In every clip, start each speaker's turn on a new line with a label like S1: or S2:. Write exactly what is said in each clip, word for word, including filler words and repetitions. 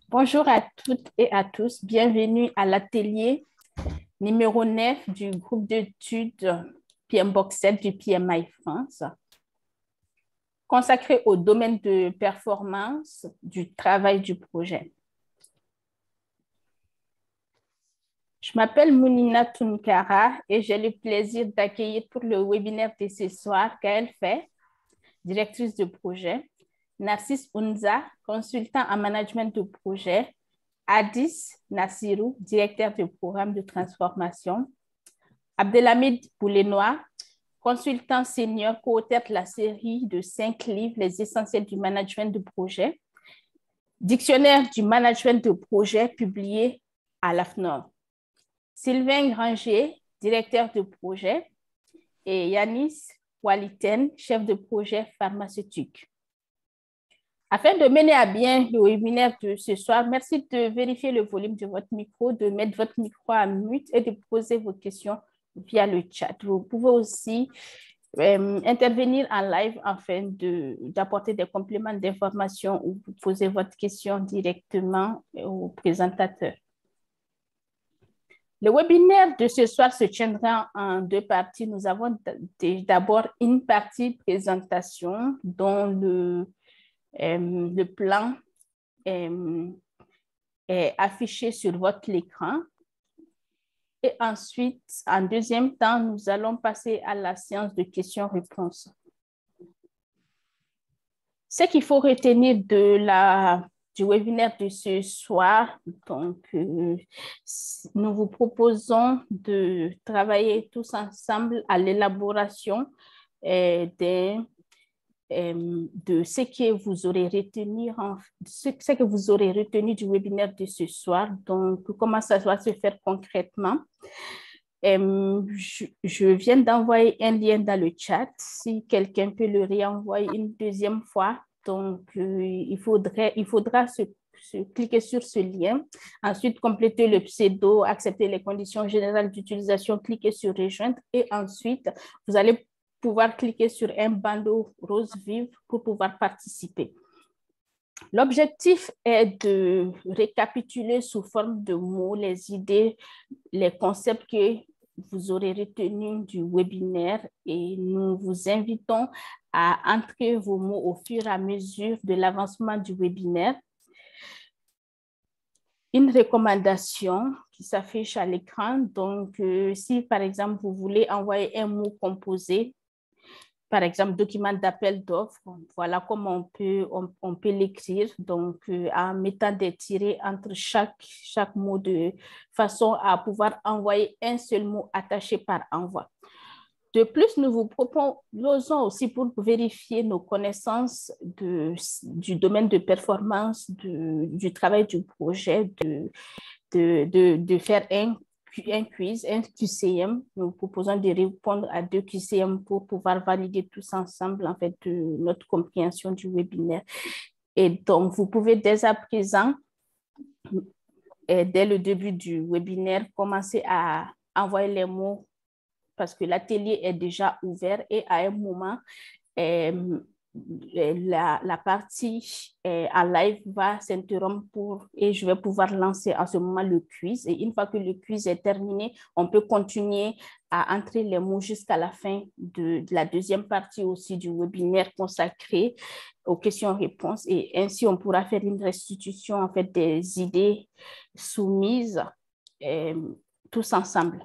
S1: Bonjour à toutes et à tous. Bienvenue à l'atelier numéro neuf du groupe d'études P M Box sept du P M I France, consacré au domaine de performance du travail du projet. Je m'appelle Mounina Tounkara et j'ai le plaisir d'accueillir pour le webinaire de ce soir Gaëlle Fay, directrice de projet, Narcisse Unza, consultant en management de projet, Addis Nassirou, directeur du programme de transformation, Abdelhamid Boulenois, consultant senior, co-auteur de la série de cinq livres, Les essentiels du management de projet, dictionnaire du management de projet publié à l'A F N O R. Sylvain Granger, directeur de projet, et Yanis Waliten, chef de projet pharmaceutique. Afin de mener à bien le webinaire de ce soir, merci de vérifier le volume de votre micro, de mettre votre micro à mute et de poser vos questions via le chat. Vous pouvez aussi euh, intervenir en live afin d'apporter des compléments d'information ou vous poser votre question directement au présentateur. Le webinaire de ce soir se tiendra en deux parties. Nous avons d'abord une partie présentation dont le, euh, le plan est, est affiché sur votre écran. Et ensuite, en deuxième temps, nous allons passer à la séance de questions-réponses. Ce qu'il faut retenir de la du webinaire de ce soir. Donc, euh, nous vous proposons de travailler tous ensemble à l'élaboration euh, des, euh, de ce que vous aurez retenu, en, ce, ce que vous aurez retenu du webinaire de ce soir. Donc, comment ça va se faire concrètement? Euh, je, je viens d'envoyer un lien dans le chat. Si quelqu'un peut le réenvoyer une deuxième fois, donc euh, il, faudrait, il faudra se, se cliquer sur ce lien, ensuite compléter le pseudo, accepter les conditions générales d'utilisation, cliquer sur rejoindre et ensuite vous allez pouvoir cliquer sur un bandeau rose vive pour pouvoir participer. L'objectif est de récapituler sous forme de mots les idées, les concepts que vous aurez retenus du webinaire et nous vous invitons à entrer vos mots au fur et à mesure de l'avancement du webinaire. Une recommandation qui s'affiche à l'écran, donc euh, si par exemple vous voulez envoyer un mot composé, par exemple, document d'appel d'offres, voilà comment on peut, on, on peut l'écrire, donc euh, en mettant des tirets entre chaque, chaque mot de façon à pouvoir envoyer un seul mot attaché par envoi. De plus, nous vous proposons aussi pour vérifier nos connaissances de, du domaine de performance de, du travail du projet, de, de, de, de faire un un quiz, un Q C M. Nous proposons de répondre à deux Q C M pour pouvoir valider tous ensemble en fait de notre compréhension du webinaire. Et donc, vous pouvez dès à présent, et dès le début du webinaire, commencer à envoyer les mots parce que l'atelier est déjà ouvert et à un moment, euh, La, la partie euh, en live va s'interrompre et je vais pouvoir lancer en ce moment le quiz. Et une fois que le quiz est terminé, on peut continuer à entrer les mots jusqu'à la fin de, de la deuxième partie aussi du webinaire consacré aux questions-réponses. Et ainsi, on pourra faire une restitution en fait, des idées soumises euh, tous ensemble.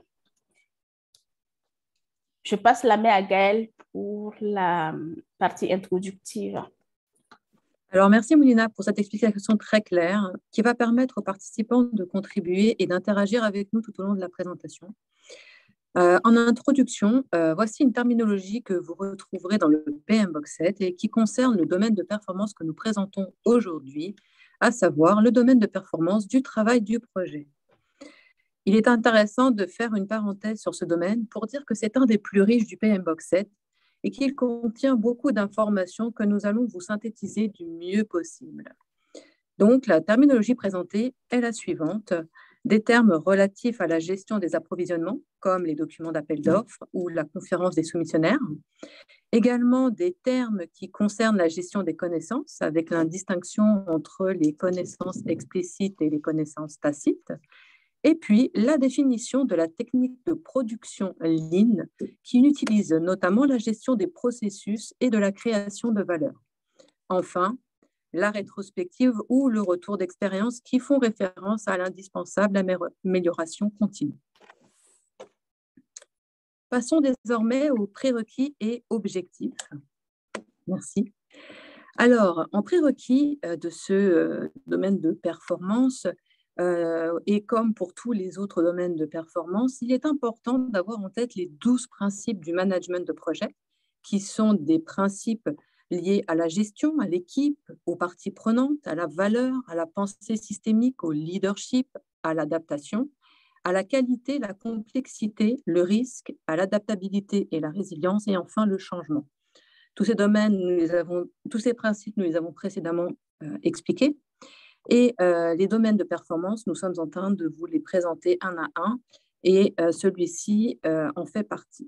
S1: Je passe la main à Gaëlle pour la partie introductive.
S2: Alors, merci Mounina pour cette explication très claire qui va permettre aux participants de contribuer et d'interagir avec nous tout au long de la présentation. Euh, en introduction, euh, voici une terminologie que vous retrouverez dans le P M Box sept et qui concerne le domaine de performance que nous présentons aujourd'hui, à savoir le domaine de performance du travail du projet. Il est intéressant de faire une parenthèse sur ce domaine pour dire que c'est un des plus riches du P M Box sept et qu'il contient beaucoup d'informations que nous allons vous synthétiser du mieux possible. Donc, la terminologie présentée est la suivante. des termes relatifs à la gestion des approvisionnements, comme les documents d'appel d'offres ou la conférence des soumissionnaires. Également des termes qui concernent la gestion des connaissances, avec la distinction entre les connaissances explicites et les connaissances tacites. Et puis, la définition de la technique de production Lean, qui utilise notamment la gestion des processus et de la création de valeur. Enfin, la rétrospective ou le retour d'expérience qui font référence à l'indispensable amélioration continue. Passons désormais aux prérequis et objectifs. Merci. Alors, en prérequis de ce domaine de performance, euh, et comme pour tous les autres domaines de performance, il est important d'avoir en tête les douze principes du management de projet, qui sont des principes liés à la gestion, à l'équipe, aux parties prenantes, à la valeur, à la pensée systémique, au leadership, à l'adaptation, à la qualité, la complexité, le risque, à l'adaptabilité et la résilience, et enfin le changement. Tous ces domaines, nous les avons, tous ces principes, nous les avons précédemment euh, expliqués. Et euh, les domaines de performance, nous sommes en train de vous les présenter un à un, et euh, celui-ci euh, en fait partie.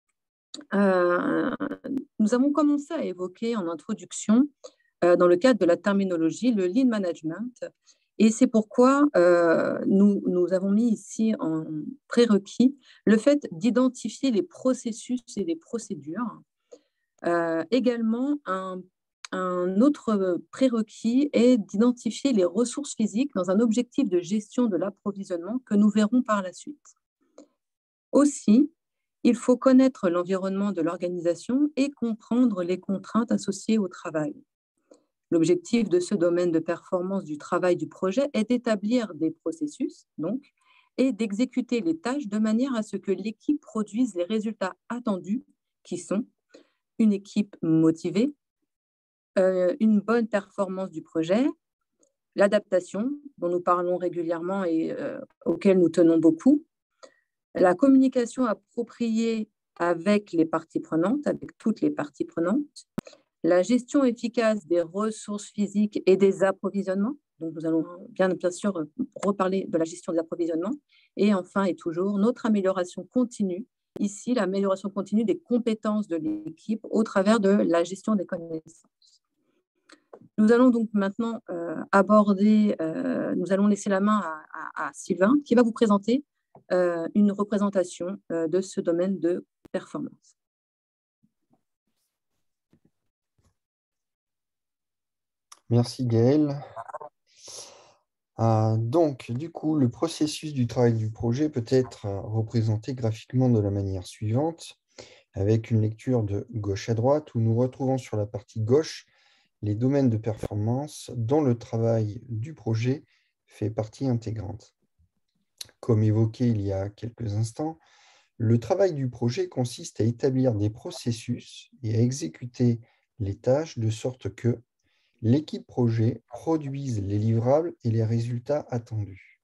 S2: Euh, nous avons commencé à évoquer en introduction, euh, dans le cadre de la terminologie, le lean management, et c'est pourquoi euh, nous, nous avons mis ici en prérequis le fait d'identifier les processus et les procédures. Euh, également, un, un autre prérequis est d'identifier les ressources physiques dans un objectif de gestion de l'approvisionnement que nous verrons par la suite. Aussi, il faut connaître l'environnement de l'organisation et comprendre les contraintes associées au travail. L'objectif de ce domaine de performance du travail du projet est d'établir des processus, donc, et d'exécuter les tâches de manière à ce que l'équipe produise les résultats attendus, qui sont une équipe motivée, euh, une bonne performance du projet, l'adaptation, dont nous parlons régulièrement et euh, auquel nous tenons beaucoup, la communication appropriée avec les parties prenantes, avec toutes les parties prenantes, la gestion efficace des ressources physiques et des approvisionnements, donc nous allons bien, bien sûr reparler de la gestion des approvisionnements, et enfin et toujours notre amélioration continue, ici l'amélioration continue des compétences de l'équipe au travers de la gestion des connaissances. Nous allons donc maintenant euh, aborder, euh, nous allons laisser la main à, à, à Sylvain qui va vous présenter euh, une représentation euh, de ce domaine de performance.
S3: Merci Gaëlle. Euh, donc, du coup, le processus du travail du projet peut être représenté graphiquement de la manière suivante, avec une lecture de gauche à droite, où nous retrouvons sur la partie gauche les domaines de performance dont le travail du projet fait partie intégrante. Comme évoqué il y a quelques instants, le travail du projet consiste à établir des processus et à exécuter les tâches de sorte que l'équipe projet produise les livrables et les résultats attendus.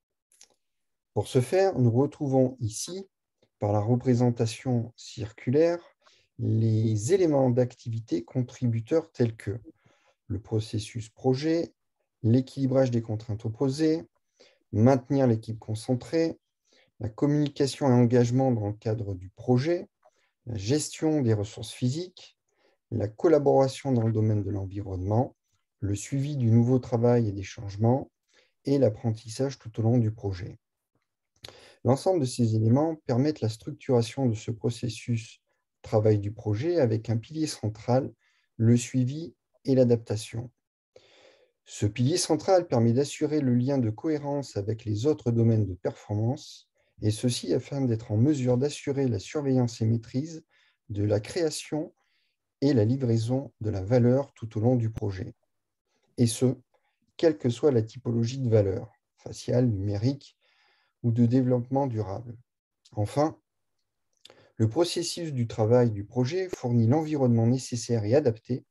S3: Pour ce faire, nous retrouvons ici, par la représentation circulaire, les éléments d'activité contributeurs tels que le processus projet, l'équilibrage des contraintes opposées, maintenir l'équipe concentrée, la communication et engagement dans le cadre du projet, la gestion des ressources physiques, la collaboration dans le domaine de l'environnement, le suivi du nouveau travail et des changements, et l'apprentissage tout au long du projet. L'ensemble de ces éléments permettent la structuration de ce processus travail du projet avec un pilier central, le suivi et l'adaptation. Ce pilier central permet d'assurer le lien de cohérence avec les autres domaines de performance, et ceci afin d'être en mesure d'assurer la surveillance et maîtrise de la création et la livraison de la valeur tout au long du projet. Et ce, quelle que soit la typologie de valeur, faciale, numérique ou de développement durable. Enfin, le processus du travail du projet fournit l'environnement nécessaire et adapté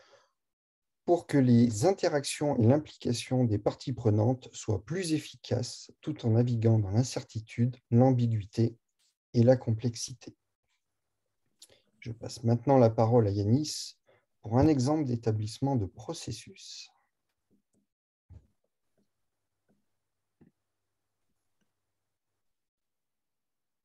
S3: pour que les interactions et l'implication des parties prenantes soient plus efficaces tout en naviguant dans l'incertitude, l'ambiguïté et la complexité. Je passe maintenant la parole à Yanis pour un exemple d'établissement de processus.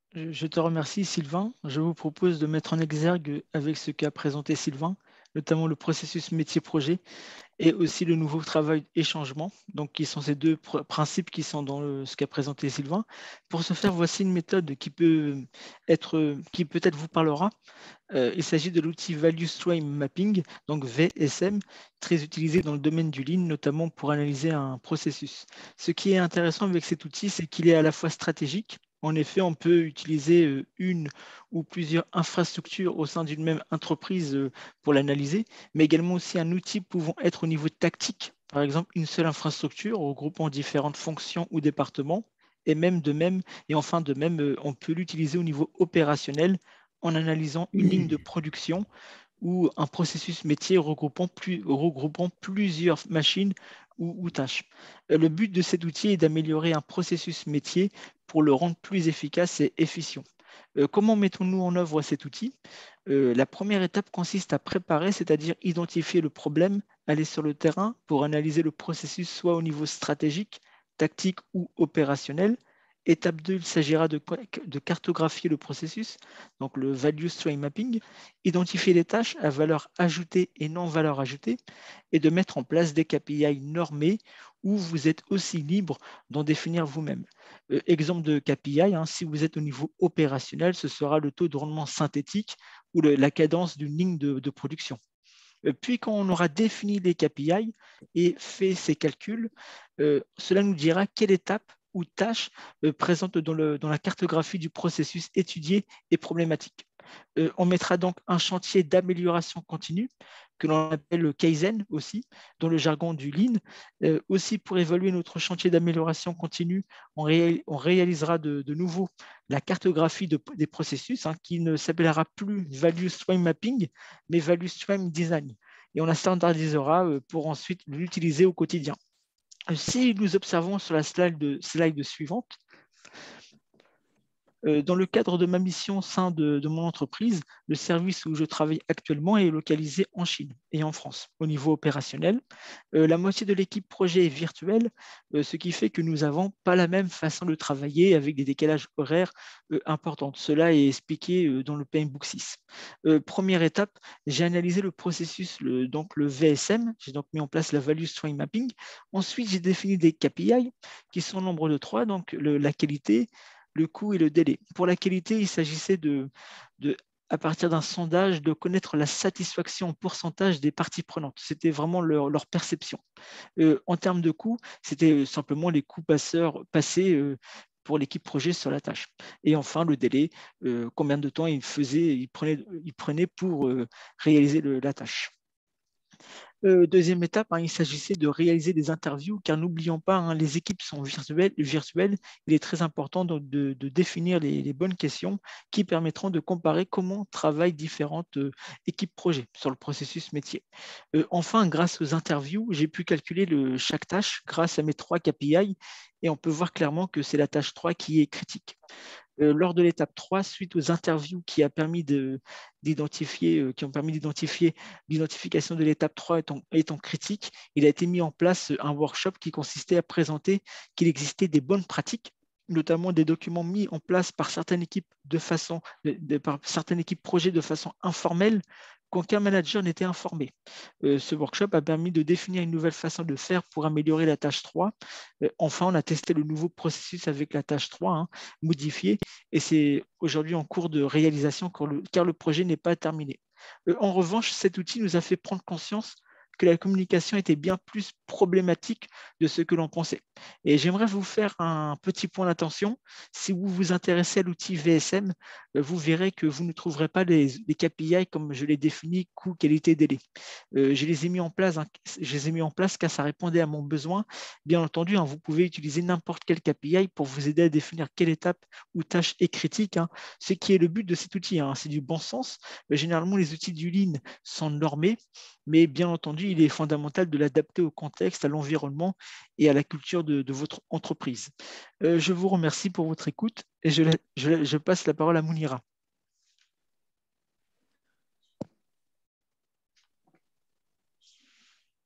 S4: Je te remercie, Sylvain. Je vous propose de mettre en exergue avec ce qu'a présenté Sylvain, notamment le processus métier-projet et aussi le nouveau travail et changement, donc qui sont ces deux pr- principes qui sont dans le- ce qu'a présenté Sylvain. Pour ce faire, voici une méthode qui peut être, qui peut-être vous parlera. Euh, il s'agit de l'outil Value Stream Mapping, donc V S M, très utilisé dans le domaine du Lean, notamment pour analyser un processus. Ce qui est intéressant avec cet outil, c'est qu'il est à la fois stratégique. En effet, on peut utiliser euh, une ou plusieurs infrastructures au sein d'une même entreprise euh, pour l'analyser, mais également aussi un outil pouvant être au niveau tactique, par exemple une seule infrastructure regroupant différentes fonctions ou départements, et même de même, et enfin de même, euh, on peut l'utiliser au niveau opérationnel en analysant une ligne de production ou un processus métier regroupant, plus, regroupant plusieurs machines ou, ou tâches. Euh, Le but de cet outil est d'améliorer un processus métier pour le rendre plus efficace et efficient. Euh, comment mettons-nous en œuvre cet outil? Euh, La première étape consiste à préparer, c'est-à-dire identifier le problème, aller sur le terrain pour analyser le processus soit au niveau stratégique, tactique ou opérationnel. Étape deux, il s'agira de, de cartographier le processus, donc le Value Stream Mapping, identifier les tâches à valeur ajoutée et non valeur ajoutée, et de mettre en place des K P I normés où vous êtes aussi libre d'en définir vous-même. Euh, exemple de K P I, hein, si vous êtes au niveau opérationnel, ce sera le taux de rendement synthétique ou le, la cadence d'une ligne de, de production. Euh, Puis, quand on aura défini les K P I et fait ces calculs, euh, cela nous dira quelle étape ou tâche euh, présente dans, le, dans la cartographie du processus étudié est problématique. Euh, on mettra donc un chantier d'amélioration continue, que l'on appelle le Kaizen aussi, dans le jargon du Lean. Euh, aussi, pour évaluer notre chantier d'amélioration continue, on, ré, on, réalisera de, de nouveau la cartographie de, des processus, hein, qui ne s'appellera plus Value Stream Mapping, mais Value Stream Design. Et on la standardisera euh, pour ensuite l'utiliser au quotidien. Si nous observons sur la slide, de, slide suivante, Euh, dans le cadre de ma mission au sein de, de mon entreprise, le service où je travaille actuellement est localisé en Chine et en France. Au niveau opérationnel, euh, la moitié de l'équipe projet est virtuelle, euh, ce qui fait que nous n'avons pas la même façon de travailler avec des décalages horaires euh, importants. Cela est expliqué euh, dans le P M Book six. Euh, première étape, j'ai analysé le processus, le, donc le V S M, j'ai donc mis en place la Value Stream Mapping. Ensuite, j'ai défini des K P I qui sont au nombre de trois, donc le, la qualité, le coût et le délai. Pour la qualité, il s'agissait de, de, à partir d'un sondage, de connaître la satisfaction en pourcentage des parties prenantes. C'était vraiment leur, leur perception. Euh, en termes de coût, c'était simplement les coûts passeurs, passés euh, pour l'équipe projet sur la tâche. Et enfin, le délai, euh, combien de temps il faisait, il prenait, il prenait pour euh, réaliser le, la tâche. Euh, deuxième étape, hein, il s'agissait de réaliser des interviews, car n'oublions pas, hein, les équipes sont virtuelles, virtuelles. Il est très important de, de, de définir les, les, bonnes questions qui permettront de comparer comment travaillent différentes euh, équipes projets sur le processus métier. Euh, enfin, grâce aux interviews, j'ai pu calculer le, chaque tâche grâce à mes trois K P I et on peut voir clairement que c'est la tâche trois qui est critique. Euh, lors de l'étape trois, suite aux interviews qui, a permis de, d'identifier, euh, qui ont permis d'identifier l'identification de l'étape trois étant, étant critique, il a été mis en place un workshop qui consistait à présenter qu'il existait des bonnes pratiques, notamment des documents mis en place par certaines équipes de façon, de, de, par certaines équipes projets de façon informelle, qu'aucun manager n'était informé. Euh, ce workshop a permis de définir une nouvelle façon de faire pour améliorer la tâche trois. Euh, enfin, on a testé le nouveau processus avec la tâche trois, hein, modifié, et c'est aujourd'hui en cours de réalisation car le, car le projet n'est pas terminé. Euh, en revanche, cet outil nous a fait prendre conscience que la communication était bien plus problématique de ce que l'on pensait. Et j'aimerais vous faire un petit point d'attention. Si vous vous intéressez à l'outil V S M, vous verrez que vous ne trouverez pas les, les K P I comme je l'ai défini, coût, qualité, délai. Euh, je les ai mis en place, hein, je les ai mis en place car ça répondait à mon besoin. Bien entendu, hein, vous pouvez utiliser n'importe quel K P I pour vous aider à définir quelle étape ou tâche est critique, hein, ce qui est le but de cet outil. Hein, c'est du bon sens. Mais généralement, les outils du Lean sont normés, mais bien entendu, il est fondamental de l'adapter au contexte, à l'environnement et à la culture de, de votre entreprise. Euh, je vous remercie pour votre écoute et je, je, je passe la parole à Mounira.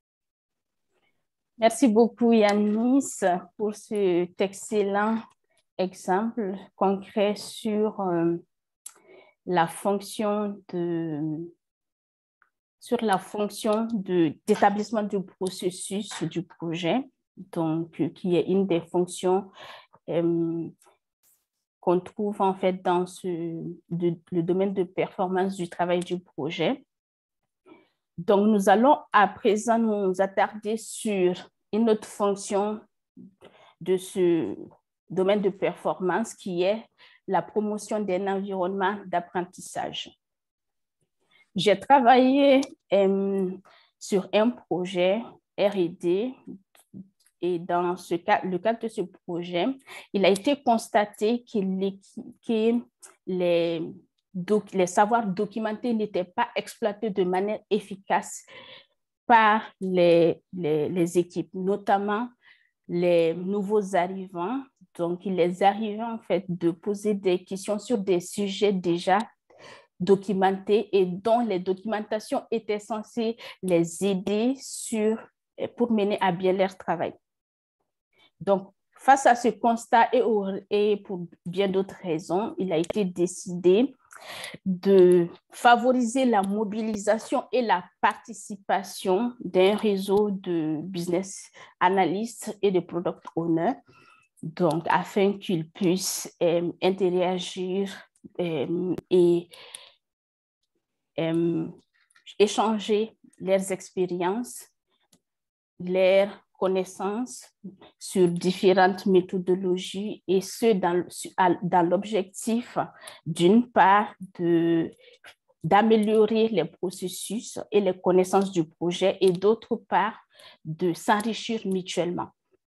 S1: Merci beaucoup, Yanis, pour cet excellent exemples concrets sur euh, la fonction de sur la fonction de d'établissement du processus du projet, donc qui est une des fonctions euh, qu'on trouve en fait dans ce, de, le domaine de performance du travail du projet. Donc, nous allons à présent nous attarder sur une autre fonction de ce domaine de performance qui est la promotion d'un environnement d'apprentissage. J'ai travaillé euh, sur un projet R et D et dans ce cas, le cadre de ce projet, il a été constaté que les, que les, doc, les savoirs documentés n'étaient pas exploités de manière efficace par les, les, les équipes, notamment les nouveaux arrivants. Donc, il les arrivait en fait de poser des questions sur des sujets déjà documentés et dont les documentations étaient censées les aider sur, pour mener à bien leur travail. Donc, face à ce constat et, au, et pour bien d'autres raisons, il a été décidé de favoriser la mobilisation et la participation d'un réseau de business analysts et de product owners, donc afin qu'ils puissent euh, interagir euh, et euh, échanger leurs expériences, leurs connaissances sur différentes méthodologies et ce dans, dans l'objectif d'une part de, d'améliorer les processus et les connaissances du projet et d'autre part de s'enrichir mutuellement.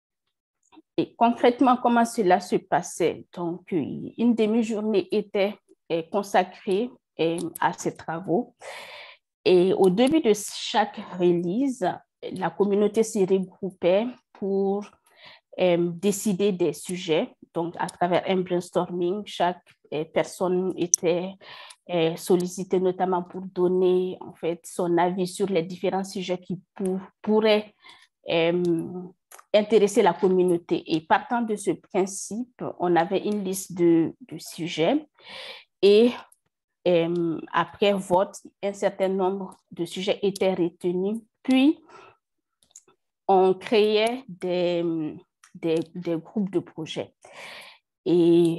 S1: Et concrètement, comment cela se passait? Donc, une demi-journée était consacrée à ces travaux et au début de chaque release, la communauté se regroupait pour euh, décider des sujets. Donc, à travers un brainstorming, chaque euh, personne était euh, sollicitée notamment pour donner en fait, son avis sur les différents sujets qui pour, pourraient euh, intéresser la communauté. Et partant de ce principe, on avait une liste de, de sujets et euh, après vote, un certain nombre de sujets étaient retenus. Puis, on créait des, des, des groupes de projets. Et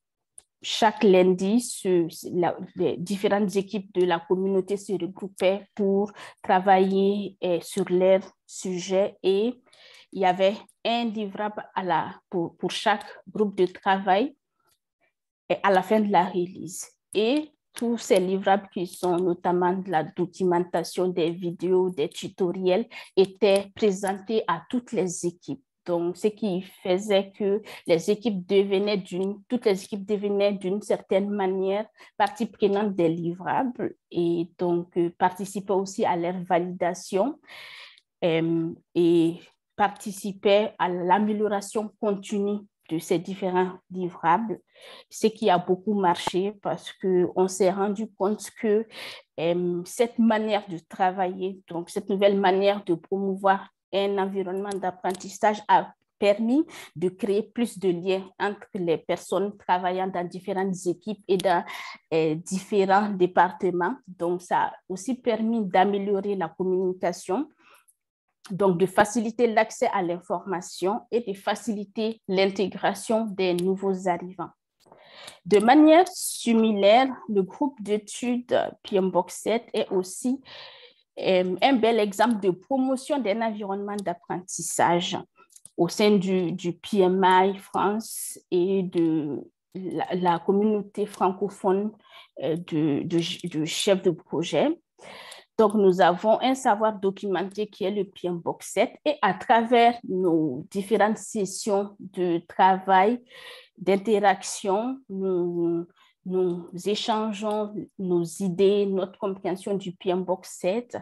S1: chaque lundi, ce, la, les différentes équipes de la communauté se regroupaient pour travailler eh, sur leurs sujets et il y avait un livrable à la, pour, pour chaque groupe de travail eh, à la fin de la release. Et tous ces livrables qui sont notamment de la documentation, des vidéos, des tutoriels, étaient présentés à toutes les équipes. Donc, ce qui faisait que les équipes devenaient d'une, toutes les équipes devenaient d'une certaine manière partie prenante des livrables et donc euh, participaient aussi à leur validation euh, et participaient à l'amélioration continue de ces différents livrables, ce qui a beaucoup marché parce qu'on s'est rendu compte que euh, cette manière de travailler, donc cette nouvelle manière de promouvoir un environnement d'apprentissage a permis de créer plus de liens entre les personnes travaillant dans différentes équipes et dans euh, différents départements. Donc, ça a aussi permis d'améliorer la communication, donc de faciliter l'accès à l'information et de faciliter l'intégration des nouveaux arrivants. De manière similaire, le groupe d'études PMBOK sept est aussi euh, un bel exemple de promotion d'un environnement d'apprentissage au sein du, du P M I France et de la, la communauté francophone euh, de, de, de chefs de projet. Donc, nous avons un savoir documenté qui est le PMBOK sept et à travers nos différentes sessions de travail, d'interaction, nous, nous échangeons nos idées, notre compréhension du PMBOK sept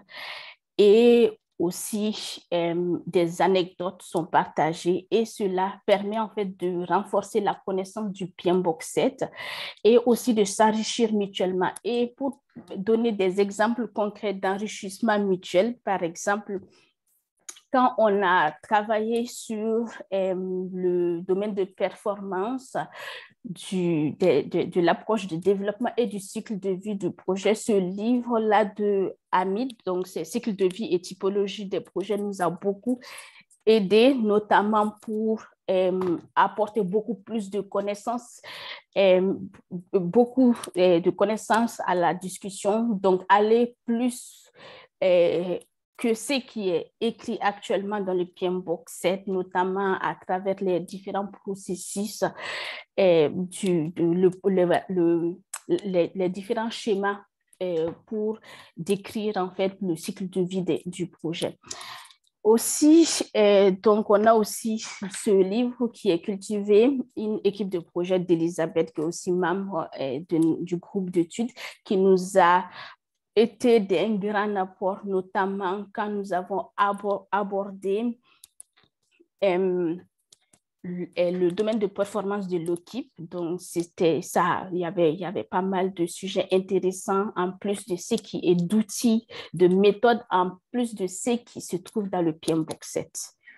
S1: et aussi euh, des anecdotes sont partagées et cela permet en fait de renforcer la connaissance du PMBOK sept et aussi de s'enrichir mutuellement. Et pour donner des exemples concrets d'enrichissement mutuel, par exemple, quand on a travaillé sur euh, le domaine de performance du, de, de, de l'approche de développement et du cycle de vie du projet, ce livre-là de Hamid, donc c'est cycle de vie et typologie des projets, nous a beaucoup aidé, notamment pour euh, apporter beaucoup plus de connaissances, euh, beaucoup euh, de connaissances à la discussion, donc aller plus euh, que ce qui est écrit actuellement dans le P M B O K sept, notamment à travers les différents processus, euh, du, de, le, le, le, les, les différents schémas euh, pour décrire en fait le cycle de vie de, du projet. Aussi, euh, donc on a aussi ce livre qui est cultivé, une équipe de projet d'Elisabeth, qui est aussi membre euh, de, du groupe d'études, qui nous a été d'un grand apport, notamment quand nous avons abordé euh, le domaine de performance de l'équipe. Donc, c'était ça, il y avait, il y avait pas mal de sujets intéressants, en plus de ce qui est d'outils, de méthodes, en plus de ce qui se trouve dans le P M B O K sept.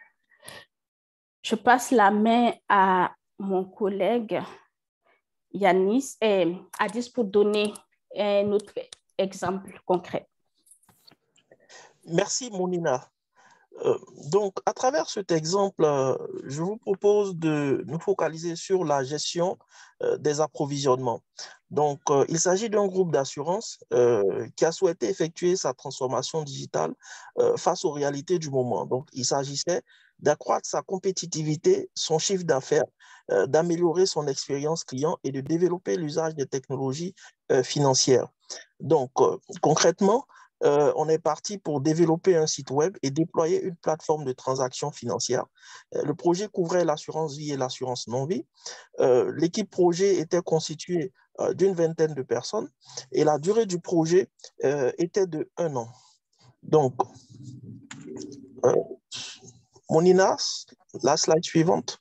S1: Je passe la main à mon collègue Yanis, et Adis, pour donner un autre exemple concret.
S5: Merci, Mounina. Euh, donc, à travers cet exemple, euh, je vous propose de nous focaliser sur la gestion euh, des approvisionnements. Donc, euh, il s'agit d'un groupe d'assurance euh, qui a souhaité effectuer sa transformation digitale euh, face aux réalités du moment. Donc, il s'agissait d'accroître sa compétitivité, son chiffre d'affaires, euh, d'améliorer son expérience client et de développer l'usage des technologies euh, financières. Donc, euh, concrètement, Euh, on est parti pour développer un site web et déployer une plateforme de transactions financières. Euh, le projet couvrait l'assurance vie et l'assurance non-vie. Euh, l'équipe projet était constituée euh, d'une vingtaine de personnes et la durée du projet euh, était de un an. Donc, euh, Monina, la slide suivante.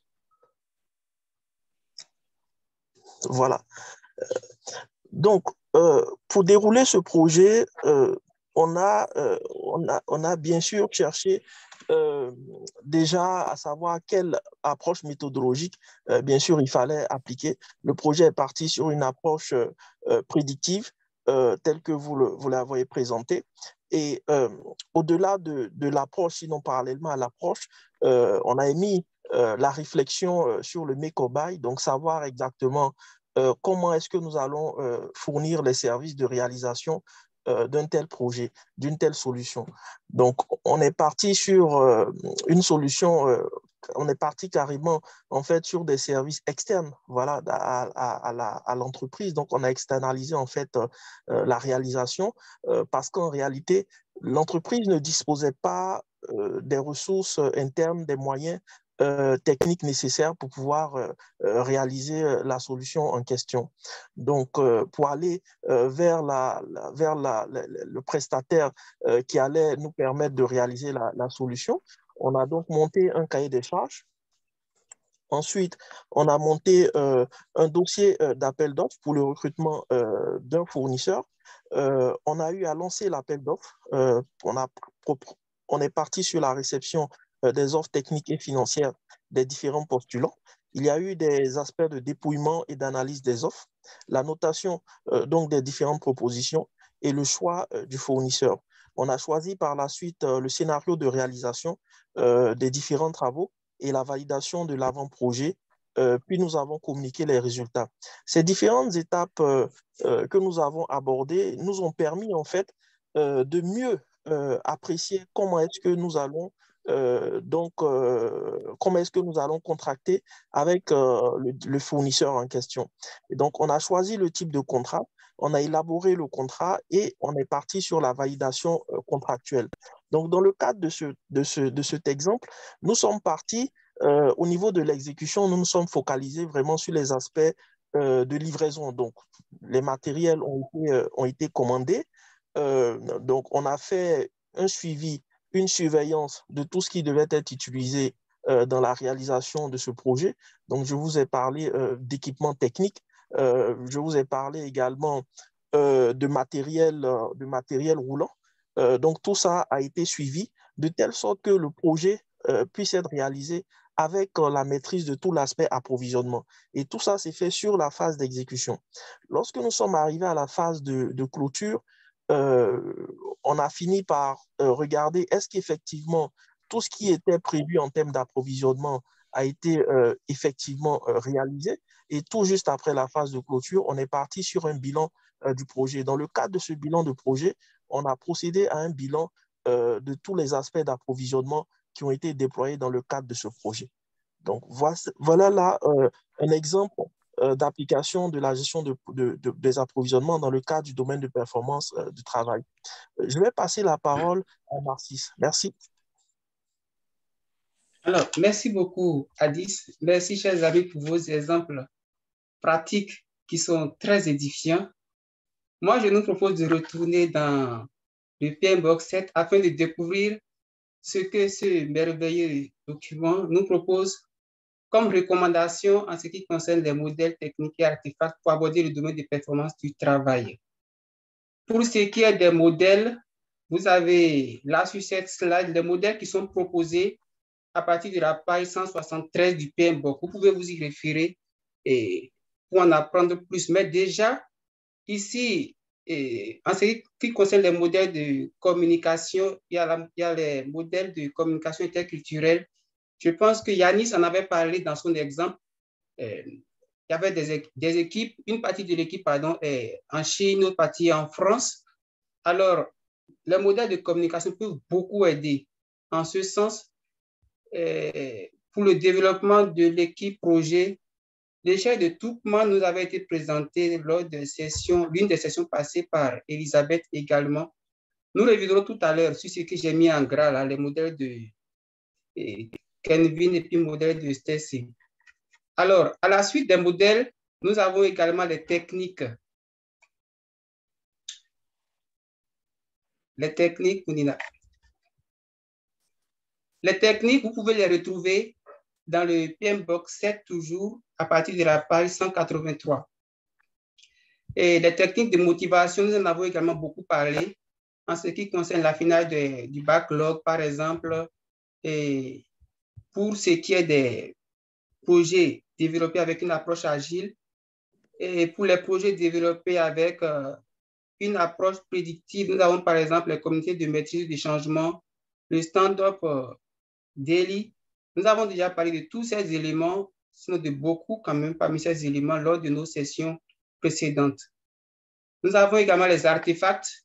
S5: Voilà. Euh, donc, euh, pour dérouler ce projet, euh, On a, euh, on, a, on a bien sûr cherché euh, déjà à savoir quelle approche méthodologique, euh, bien sûr, il fallait appliquer. Le projet est parti sur une approche euh, prédictive, euh, telle que vous, le, vous l'avez présentée. Et euh, au-delà de, de l'approche, sinon parallèlement à l'approche, euh, on a émis euh, la réflexion euh, sur le make or buy, donc savoir exactement euh, comment est-ce que nous allons euh, fournir les services de réalisation Euh, d'un tel projet, d'une telle solution. Donc, on est parti sur euh, une solution, euh, on est parti carrément, en fait, sur des services externes, voilà, à, à, à, la, à l'entreprise. Donc, on a externalisé, en fait, euh, la réalisation euh, parce qu'en réalité, l'entreprise ne disposait pas euh, des ressources internes, des moyens Euh, techniques nécessaires pour pouvoir euh, euh, réaliser euh, la solution en question. Donc, euh, pour aller euh, vers, la, la, vers la, la, le prestataire euh, qui allait nous permettre de réaliser la, la solution, on a donc monté un cahier des charges. Ensuite, on a monté euh, un dossier euh, d'appel d'offres pour le recrutement euh, d'un fournisseur. Euh, on a eu à lancer l'appel d'offres. Euh, on, a, on est parti sur la réception des offres techniques et financières des différents postulants. Il y a eu des aspects de dépouillement et d'analyse des offres, la notation euh, donc des différentes propositions et le choix euh, du fournisseur. On a choisi par la suite euh, le scénario de réalisation euh, des différents travaux et la validation de l'avant-projet, euh, puis nous avons communiqué les résultats. Ces différentes étapes euh, euh, que nous avons abordées nous ont permis en fait euh, de mieux euh, apprécier comment est-ce que nous allons Euh, donc, euh, comment est-ce que nous allons contracter avec euh, le, le fournisseur en question. Et donc, on a choisi le type de contrat, on a élaboré le contrat et on est parti sur la validation euh, contractuelle. Donc, dans le cadre de, ce, de, ce, de cet exemple, nous sommes partis euh, au niveau de l'exécution, nous nous sommes focalisés vraiment sur les aspects euh, de livraison. Donc, les matériels ont été, euh, ont été commandés. Euh, donc, on a fait un suivi, une surveillance de tout ce qui devait être utilisé euh, dans la réalisation de ce projet. Donc, je vous ai parlé euh, d'équipements techniques, euh, je vous ai parlé également euh, de, matériel, euh, de matériel roulant. Euh, donc, tout ça a été suivi de telle sorte que le projet euh, puisse être réalisé avec euh, la maîtrise de tout l'aspect approvisionnement. Et tout ça s'est fait sur la phase d'exécution. Lorsque nous sommes arrivés à la phase de, de clôture, euh, on a fini par euh, regarder est-ce qu'effectivement tout ce qui était prévu en termes d'approvisionnement a été euh, effectivement euh, réalisé. Et tout juste après la phase de clôture, on est parti sur un bilan euh, du projet. Dans le cadre de ce bilan de projet, on a procédé à un bilan euh, de tous les aspects d'approvisionnement qui ont été déployés dans le cadre de ce projet. Donc, voilà là euh, un exemple euh, d'application de la gestion de, de, de, des approvisionnements dans le cadre du domaine de performance euh, du travail. Je vais passer la parole à Narcisse. Merci.
S6: Alors, merci beaucoup, Addis. Merci, chers amis, pour vos exemples pratiques qui sont très édifiants. Moi, je nous propose de retourner dans le P M B O K sept afin de découvrir ce que ce merveilleux document nous propose comme recommandation en ce qui concerne les modèles techniques et artefacts pour aborder le domaine de performance du travail. Pour ce qui est des modèles, vous avez là sur cette slide les modèles qui sont proposés à partir de la page cent soixante-treize du P M B O K. Vous pouvez vous y référer et pour en apprendre plus. Mais déjà, ici, et en ce qui concerne les modèles de communication, il y a, la, il y a les modèles de communication interculturelle. Je pense que Yanis en avait parlé dans son exemple. Euh, il y avait des, des équipes, une partie de l'équipe, pardon, est en Chine, une autre partie en France. Alors, les modèles de communication peuvent beaucoup aider en ce sens euh, pour le développement de l'équipe projet. L'échelle de Toukman nous avait été présenté lors de session, l'une des sessions passées par Elisabeth également. Nous reviendrons tout à l'heure sur ce que j'ai mis en gras, là, les modèles de et Kenvin et puis le modèle de Stacy. Alors, à la suite des modèles, nous avons également les techniques. Les techniques, Mounina. Les techniques, vous pouvez les retrouver dans le P M B O K sept toujours à partir de la page cent quatre-vingt-trois. Et les techniques de motivation, nous en avons également beaucoup parlé en ce qui concerne l'affinage du backlog, par exemple, et pour ce qui est des projets développés avec une approche agile et pour les projets développés avec euh, une approche prédictive, nous avons par exemple les communautés de maîtrise du changement, le stand-up euh, daily. Nous avons déjà parlé de tous ces éléments, sinon de beaucoup quand même parmi ces éléments lors de nos sessions précédentes. Nous avons également les artefacts.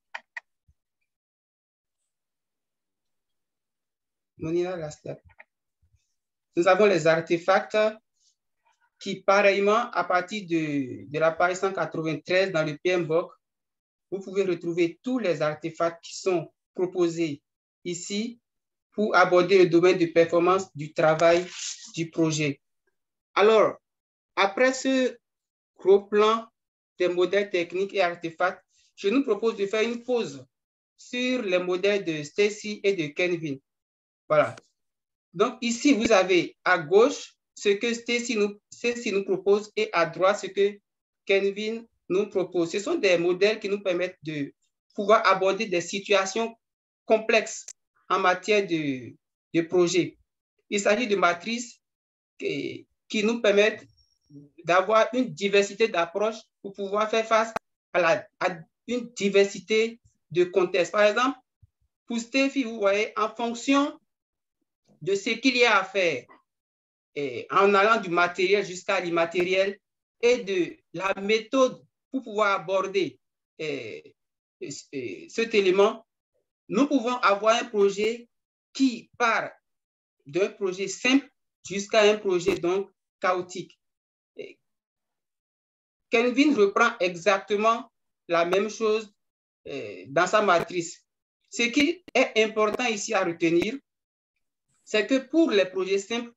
S6: Nous avons les artefacts qui, pareillement, à partir de, de la page cent quatre-vingt-treize dans le P M B O K, vous pouvez retrouver tous les artefacts qui sont proposés ici pour aborder le domaine de performance du travail du projet. Alors, après ce gros plan des modèles techniques et artefacts, je nous propose de faire une pause sur les modèles de Stacy et de Kenvin. Voilà. Donc, ici, vous avez à gauche ce que Stacy nous, nous propose et à droite ce que Kenvin nous propose. Ce sont des modèles qui nous permettent de pouvoir aborder des situations complexes en matière de, de projet. Il s'agit de matrices qui, qui nous permettent d'avoir une diversité d'approches pour pouvoir faire face à, la, à une diversité de contextes. Par exemple, pour Steffi, vous voyez, en fonction de ce qu'il y a à faire, et en allant du matériel jusqu'à l'immatériel et de la méthode pour pouvoir aborder et, et, et cet élément, nous pouvons avoir un projet qui part d'un projet simple jusqu'à un projet donc chaotique. Et Kenvin reprend exactement la même chose euh, dans sa matrice. Ce qui est important ici à retenir, c'est que pour les projets simples,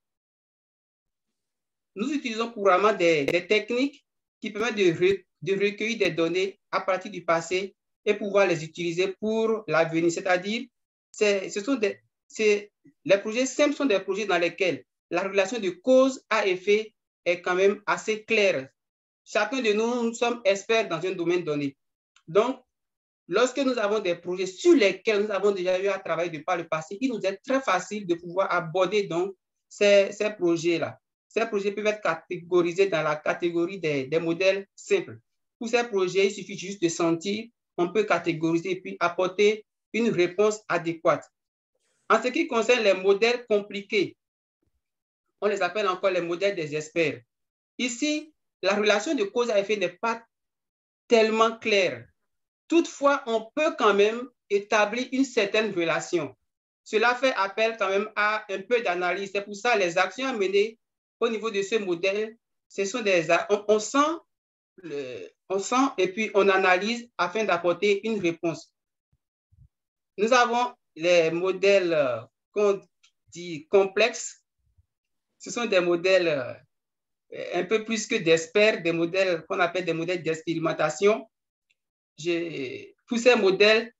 S6: nous utilisons couramment des, des techniques qui permettent de, re, de recueillir des données à partir du passé et pouvoir les utiliser pour l'avenir. C'est-à-dire, ce sont des, les projets simples sont des projets dans lesquels la relation de cause à effet est quand même assez claire. Chacun de nous, nous sommes experts dans un domaine donné. Donc, lorsque nous avons des projets sur lesquels nous avons déjà eu à travailler de par le passé, il nous est très facile de pouvoir aborder donc ces, ces projets-là. Ces projets peuvent être catégorisés dans la catégorie des, des modèles simples. Pour ces projets, il suffit juste de sentir, on peut catégoriser et puis apporter une réponse adéquate. En ce qui concerne les modèles compliqués, on les appelle encore les modèles des experts. Ici, la relation de cause à effet n'est pas tellement claire. Toutefois, on peut quand même établir une certaine relation. Cela fait appel quand même à un peu d'analyse. C'est pour ça que les actions à mener au niveau de ce modèle, ce sont des, on, on sent, le, on sent et puis on analyse afin d'apporter une réponse. Nous avons les modèles euh, qu'on dit complexes. Ce sont des modèles euh, un peu plus que d'experts, des modèles qu'on appelle des modèles d'expérimentation. Tous ces modèles,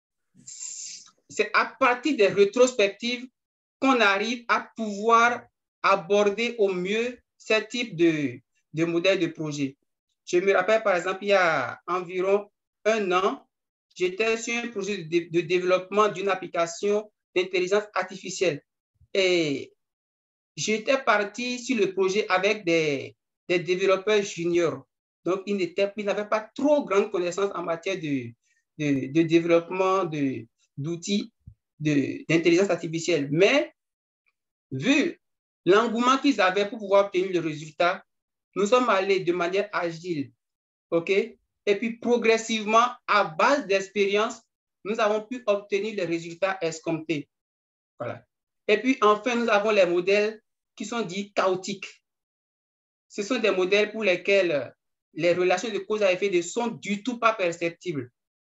S6: c'est à partir des rétrospectives qu'on arrive à pouvoir aborder au mieux ce type de, de modèle de projet. Je me rappelle, par exemple, il y a environ un an, j'étais sur un projet de, de développement d'une application d'intelligence artificielle. Et j'étais parti sur le projet avec des, des développeurs juniors. Donc, ils n'avaient pas trop grande connaissance en matière de, de, de développement d'outils d'intelligence artificielle. Mais, vu l'engouement qu'ils avaient pour pouvoir obtenir le résultat, nous sommes allés de manière agile, OK? Et puis, progressivement, à base d'expérience, nous avons pu obtenir les résultats escomptés. Voilà. Et puis, enfin, nous avons les modèles qui sont dits chaotiques. Ce sont des modèles pour lesquels les relations de cause à effet ne sont du tout pas perceptibles.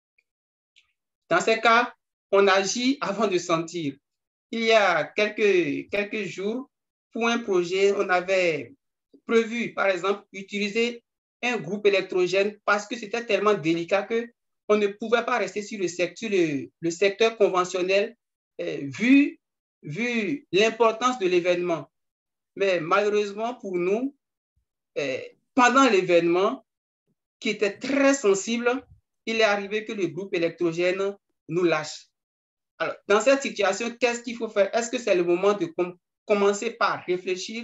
S6: Dans ces cas, on agit avant de sentir. Il y a quelques, quelques jours, pour un projet, on avait prévu, par exemple, utiliser un groupe électrogène parce que c'était tellement délicat qu'on ne pouvait pas rester sur le secteur, le, le secteur conventionnel eh, vu, vu l'importance de l'événement. Mais malheureusement pour nous, eh, pendant l'événement, qui était très sensible, il est arrivé que le groupe électrogène nous lâche. Alors, dans cette situation, qu'est-ce qu'il faut faire? Est-ce que c'est le moment de com commencer par réfléchir?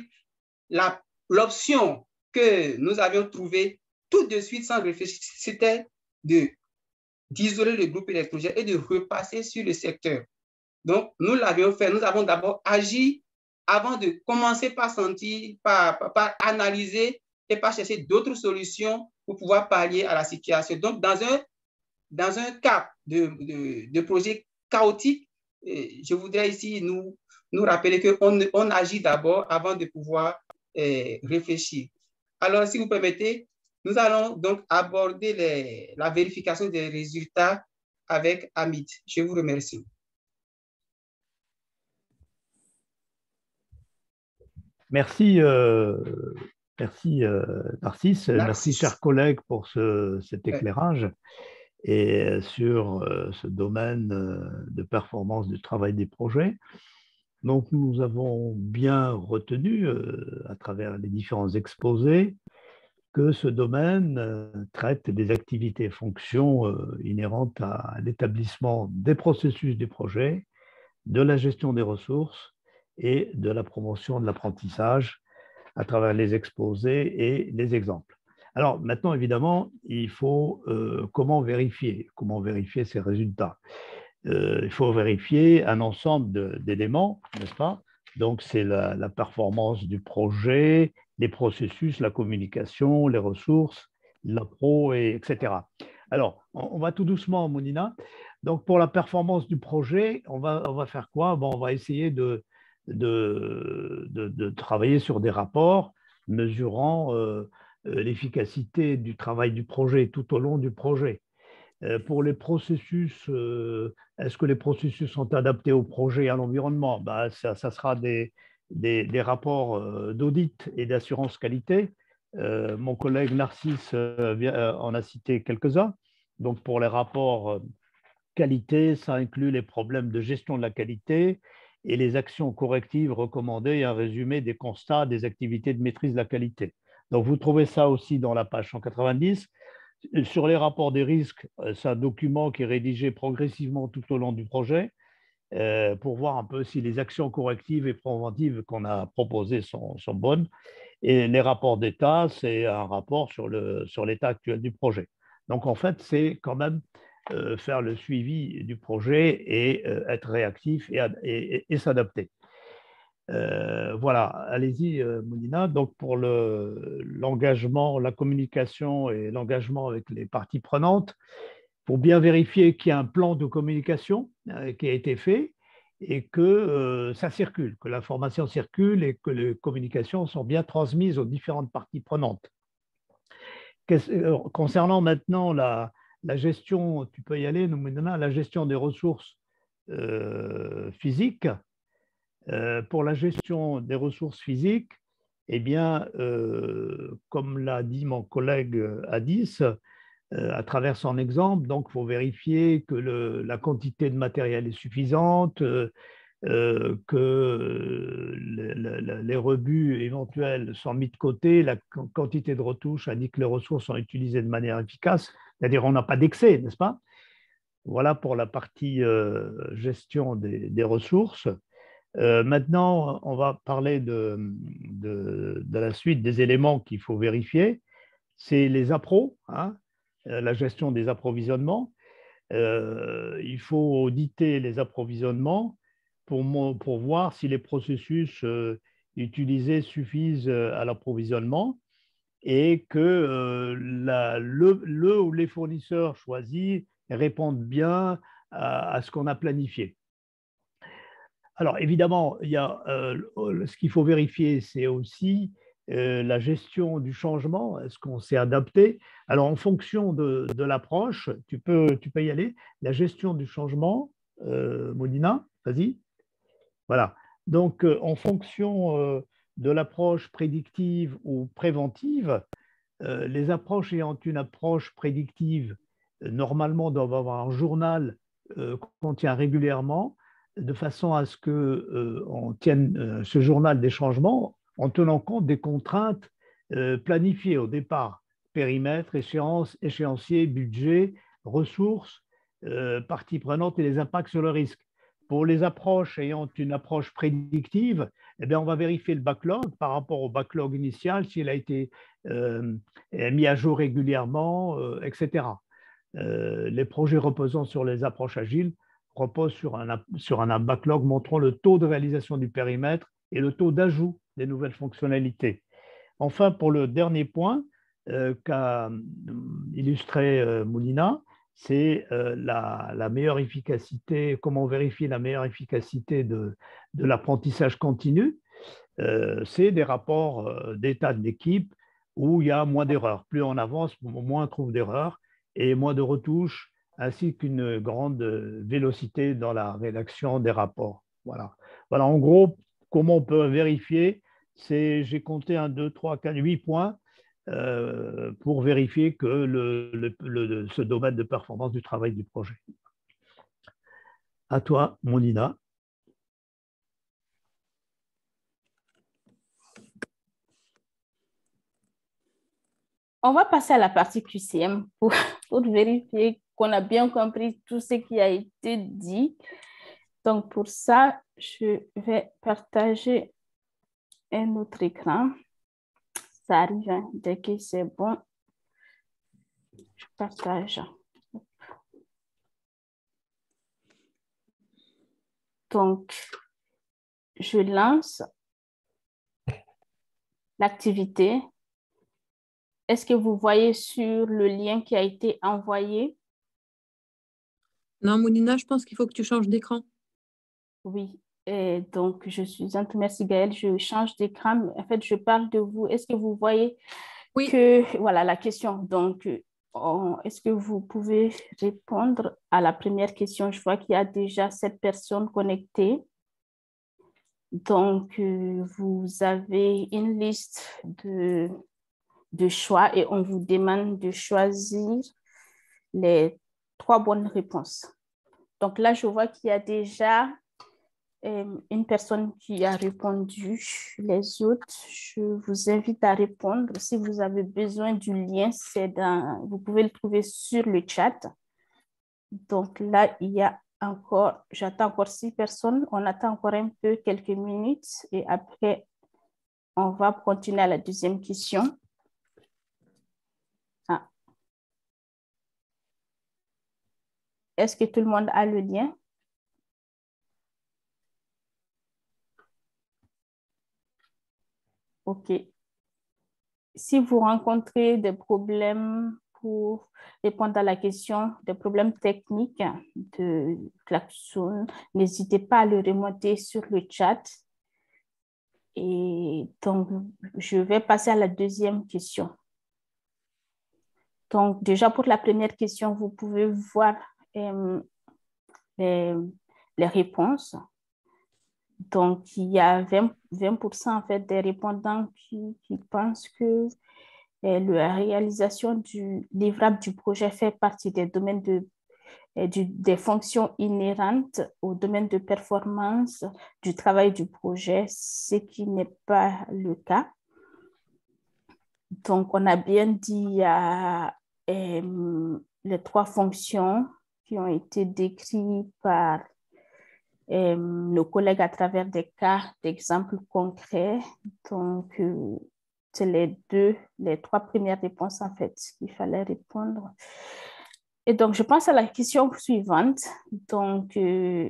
S6: L'option que nous avions trouvée tout de suite sans réfléchir, c'était d'isoler le groupe électrogène et de repasser sur le secteur. Donc, nous l'avions fait. Nous avons d'abord agi avant de commencer par sentir, par, par, par analyser et par chercher d'autres solutions pour pouvoir pallier à la situation. Donc, dans un, dans un cas de, de, de projet chaotique, je voudrais ici nous, nous rappeler qu'on on agit d'abord avant de pouvoir eh, réfléchir. Alors, si vous permettez, nous allons donc aborder les, la vérification des résultats avec Amit. Je vous remercie.
S7: Merci, euh, merci euh, Narcisse. Narcisse, merci chers collègues pour ce, cet éclairage et sur euh, ce domaine de performance du travail des projets. Donc nous avons bien retenu euh, à travers les différents exposés que ce domaine euh, traite des activités et fonctions euh, inhérentes à l'établissement des processus du projet, de la gestion des ressources et de la promotion de l'apprentissage à travers les exposés et les exemples. Alors maintenant, évidemment, il faut euh, comment vérifier, comment vérifier ces résultats. Euh, il faut vérifier un ensemble d'éléments, n'est-ce pas? Donc, c'est la, la performance du projet, les processus, la communication, les ressources, l'appro, et etc. Alors, on, on va tout doucement, Mounina. Donc, pour la performance du projet, on va, on va faire quoi? Bon, on va essayer de, de, de, de travailler sur des rapports mesurant euh, l'efficacité du travail du projet tout au long du projet. Euh, pour les processus, euh, est-ce que les processus sont adaptés au projet et à l'environnement? Ben, ça, ça sera des, des, des rapports euh, d'audit et d'assurance qualité. Euh, mon collègue Narcisse euh, vient, euh, en a cité quelques-uns. Donc, pour les rapports euh, qualité, ça inclut les problèmes de gestion de la qualité et les actions correctives recommandées et un résumé des constats des activités de maîtrise de la qualité. Donc, vous trouvez ça aussi dans la page cent quatre-vingt-dix. Sur les rapports des risques, c'est un document qui est rédigé progressivement tout au long du projet euh, pour voir un peu si les actions correctives et préventives qu'on a proposées sont, sont bonnes. Et les rapports d'état, c'est un rapport sur le, sur l'état actuel du projet. Donc, en fait, c'est quand même euh, faire le suivi du projet et euh, être réactif et, et, et s'adapter. Euh, voilà, allez-y, euh, Mounina. Donc, pour le, l'engagement, la communication et l'engagement avec les parties prenantes, pour bien vérifier qu'il y a un plan de communication euh, qui a été fait et que euh, ça circule, que l'information circule et que les communications sont bien transmises aux différentes parties prenantes. Euh, concernant maintenant la, la gestion, tu peux y aller, Mounina, la gestion des ressources euh, physiques. Euh, pour la gestion des ressources physiques, eh bien, euh, comme l'a dit mon collègue Addis, euh, à travers son exemple, donc il faut vérifier que le, la quantité de matériel est suffisante, euh, euh, que le, le, les rebuts éventuels sont mis de côté, la quantité de retouches indique que les ressources sont utilisées de manière efficace, c'est-à-dire on n'a pas d'excès, n'est-ce pas? Voilà pour la partie euh, gestion des, des ressources. Euh, maintenant, on va parler de, de, de la suite des éléments qu'il faut vérifier. C'est les appros, hein, la gestion des approvisionnements. Euh, il faut auditer les approvisionnements pour, pour voir si les processus euh, utilisés suffisent à l'approvisionnement et que euh, la, le, le ou les fournisseurs choisis répondent bien à, à ce qu'on a planifié. Alors, évidemment, il y a, euh, ce qu'il faut vérifier, c'est aussi euh, la gestion du changement. Est-ce qu'on s'est adapté? Alors, en fonction de, de l'approche, tu peux, tu peux y aller. La gestion du changement, euh, Mounina, vas-y. Voilà. Donc, euh, en fonction euh, de l'approche prédictive ou préventive, euh, les approches ayant une approche prédictive, euh, normalement, doivent avoir un journal euh, qu'on tient régulièrement, de façon à ce qu'on euh, tienne euh, ce journal des changements en tenant compte des contraintes euh, planifiées au départ, périmètre, échéance, échéancier, budget, ressources, euh, parties prenantes et les impacts sur le risque. Pour les approches ayant une approche prédictive, eh bien, on va vérifier le backlog par rapport au backlog initial, s'il a été euh, mis à jour régulièrement, euh, et cetera. Euh, les projets reposant sur les approches agiles repose sur un, sur un backlog montrant le taux de réalisation du périmètre et le taux d'ajout des nouvelles fonctionnalités. Enfin, pour le dernier point euh, qu'a illustré euh, Mounina, c'est euh, la, la meilleure efficacité, comment vérifier la meilleure efficacité de, de l'apprentissage continu. Euh, c'est des rapports euh, d'état de l'équipe où il y a moins d'erreurs. Plus on avance, moins on trouve d'erreurs et moins de retouches, ainsi qu'une grande vélocité dans la rédaction des rapports. Voilà. Voilà, en gros, comment on peut vérifier, c'est, j'ai compté un, deux, trois, quatre, huit points euh, pour vérifier que le, le, le, ce domaine de performance du travail du projet. À toi, Mounina.
S1: On va passer à la partie Q C M pour, pour vérifier qu'on a bien compris tout ce qui a été dit. Donc, pour ça, je vais partager un autre écran. Ça arrive, hein, dès que c'est bon. Je partage. Donc, je lance l'activité. Est-ce que vous voyez sur le lien qui a été envoyé?
S2: Non, Mounina, je pense qu'il faut que tu changes d'écran.
S1: Oui, et donc je suis en merci Gaëlle, je change d'écran. En fait, je parle de vous. Est-ce que vous voyez
S2: oui.
S1: que, voilà la question. Donc, oh, est-ce que vous pouvez répondre à la première question? Je vois qu'il y a déjà sept personnes connectées. Donc, euh, vous avez une liste de de choix et on vous demande de choisir les trois bonnes réponses. Donc là, je vois qu'il y a déjà euh, une personne qui a répondu. Les autres, je vous invite à répondre. Si vous avez besoin du lien, c'est dans, vous pouvez le trouver sur le chat. Donc là, il y a encore, j'attends encore six personnes. On attend encore un peu, quelques minutes, et après, on va continuer à la deuxième question. Ah. Est-ce que tout le monde a le lien? OK. Si vous rencontrez des problèmes pour répondre à la question, des problèmes techniques de klaxon, n'hésitez pas à le remonter sur le chat. Et donc, je vais passer à la deuxième question. Donc, déjà pour la première question, vous pouvez voir euh, les, les réponses. Donc, il y a vingt pour cent en fait des répondants qui, qui pensent que euh, la réalisation du livrable du projet fait partie des domaines de Du, des fonctions inhérentes au domaine de performance du travail du projet, ce qui n'est pas le cas. Donc, on a bien dit il y a euh, les trois fonctions qui ont été décrites par euh, nos collègues à travers des cas d'exemples concrets. Donc, euh, c'est les deux, les trois premières réponses en fait qu'il fallait répondre. Et donc, je pense à la question suivante. Donc, euh,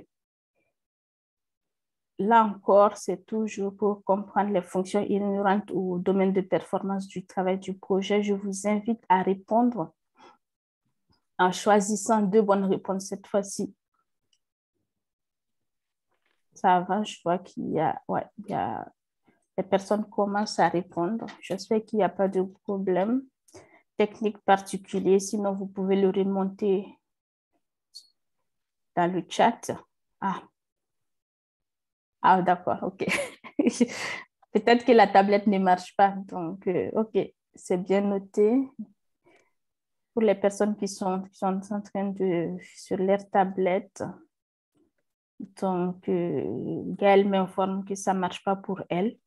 S1: là encore, c'est toujours pour comprendre les fonctions inhérentes au domaine de performance du travail du projet. Je vous invite à répondre en choisissant deux bonnes réponses cette fois-ci. Ça va, je vois qu'il y a, ouais, il y a, les personnes commencent à répondre. J'espère qu'il n'y a pas de problème technique particulier. Sinon, vous pouvez le remonter dans le chat. Ah, ah d'accord, ok. Peut-être que la tablette ne marche pas. Donc, euh, ok, c'est bien noté. Pour les personnes qui sont, qui sont en train de, sur leur tablette. Donc, euh, Gaëlle m'informe que ça ne marche pas pour elle.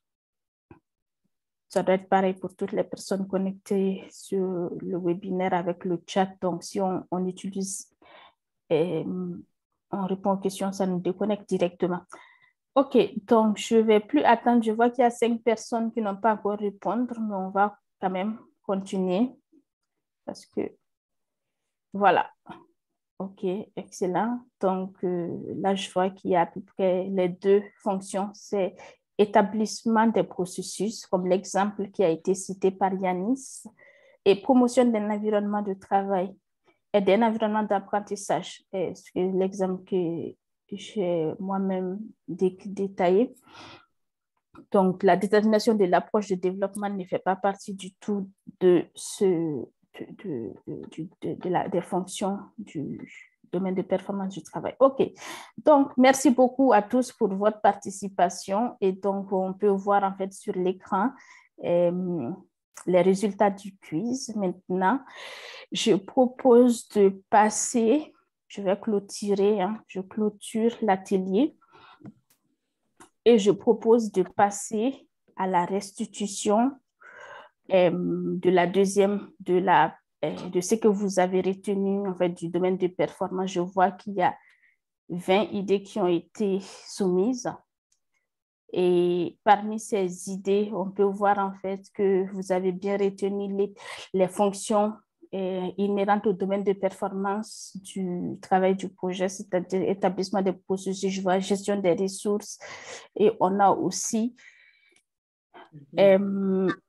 S1: Ça doit être pareil pour toutes les personnes connectées sur le webinaire avec le chat. Donc, si on, on utilise, et on répond aux questions, ça nous déconnecte directement. OK, donc je ne vais plus attendre. Je vois qu'il y a cinq personnes qui n'ont pas encore répondu, mais on va quand même continuer parce que, voilà. OK, excellent. Donc, euh, là, je vois qu'il y a à peu près les deux fonctions. C'est établissement des processus, comme l'exemple qui a été cité par Yanis, et promotion d'un environnement de travail et d'un environnement d'apprentissage. C'est l'exemple que j'ai moi-même dé détaillé. Donc, la détermination de l'approche de développement ne fait pas partie du tout de, ce, de, de, de, de, de la, des fonctions du domaine de performance du travail. OK. Donc, merci beaucoup à tous pour votre participation. Et donc, on peut voir en fait sur l'écran euh, les résultats du quiz. Maintenant, je propose de passer, je vais clôturer, hein, je clôture l'atelier et je propose de passer à la restitution euh, de la deuxième, de, la, euh, de ce que vous avez retenu en fait, du domaine de performance. Je vois qu'il y a vingt idées qui ont été soumises. Et parmi ces idées, on peut voir en fait que vous avez bien retenu les, les fonctions euh, inhérentes au domaine de performance du travail du projet, c'est-à-dire établissement des processus, je vois, gestion des ressources. Et on a aussi mm-hmm. euh,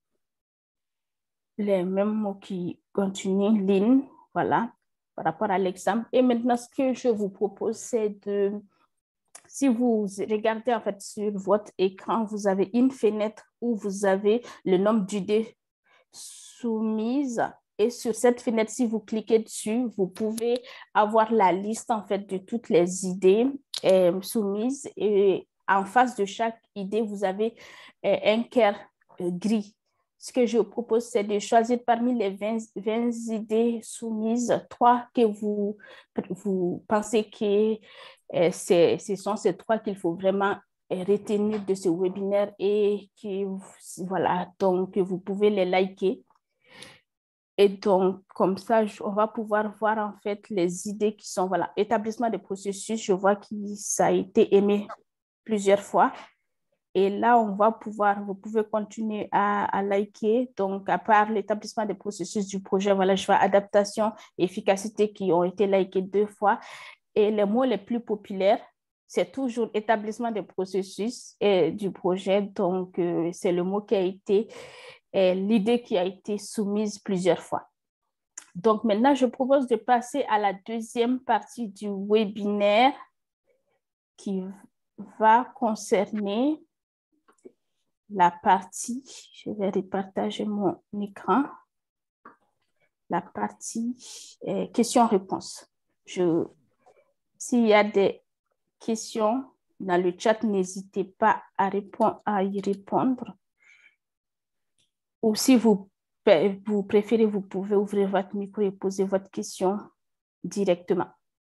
S1: les mêmes mots qui continuent, ligne, voilà, par rapport à l'exemple. Et maintenant, ce que je vous propose, c'est de... Si vous regardez en fait sur votre écran, vous avez une fenêtre où vous avez le nombre d'idées soumises. Et sur cette fenêtre, si vous cliquez dessus, vous pouvez avoir la liste en fait de toutes les idées euh, soumises. Et en face de chaque idée, vous avez euh, un cœur euh, gris. Ce que je vous propose, c'est de choisir parmi les vingt, vingt idées soumises, trois que vous, vous pensez que Et ce sont ces trois qu'il faut vraiment retenir de ce webinaire et qui, voilà, donc vous pouvez les liker. Et donc, comme ça, on va pouvoir voir en fait les idées qui sont, voilà, établissement des processus, je vois que ça a été aimé plusieurs fois. Et là, on va pouvoir, vous pouvez continuer à, à liker. Donc, à part l'établissement des processus du projet, voilà, je vois adaptation et efficacité qui ont été likés deux fois. Et les mots les plus populaires, c'est toujours établissement des processus et du projet. Donc, euh, c'est le mot qui a été, euh, l'idée qui a été soumise plusieurs fois. Donc, maintenant, je propose de passer à la deuxième partie du webinaire qui va concerner la partie, je vais repartager mon écran, la partie euh, questions-réponses. Je, s'il y a des questions dans le chat, n'hésitez pas à, répondre, à y répondre. Ou si vous, vous préférez, vous pouvez ouvrir votre micro et poser votre question directement.